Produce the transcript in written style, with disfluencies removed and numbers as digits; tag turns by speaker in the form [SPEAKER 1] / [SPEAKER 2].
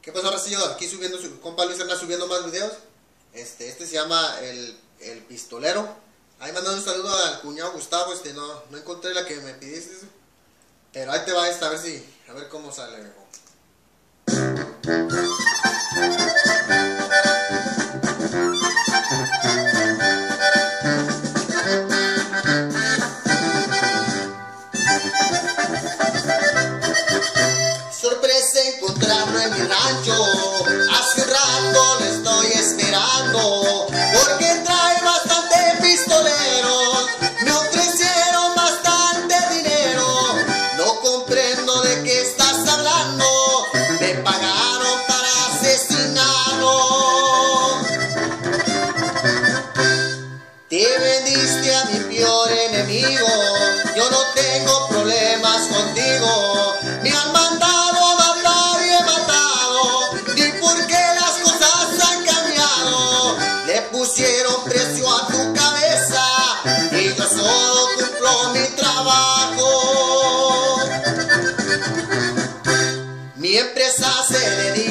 [SPEAKER 1] ¿Qué pasó, Racillo? Aquí subiendo, su compa Luis anda subiendo más videos. Este se llama el Pistolero. Ahí mandando un saludo al cuñado Gustavo. No encontré la que me pidiste. Pero ahí te va esta, a ver cómo sale, viejo. Sorpresa encontrarlo en mi rancho. Hace un rato lo estoy esperando, porque trae bastante pistoleros. Me ofrecieron bastante dinero. No comprendo de qué estás hablando. Me pagaron para asesinarlo. Te vendiste a mi peor enemigo. Yo no tengo problemas contigo. Me han mandado a matar y he matado. Ni por qué las cosas han cambiado. Le pusieron precio a tu cabeza y yo solo cumplo mi trabajo. Mi empresa se dedica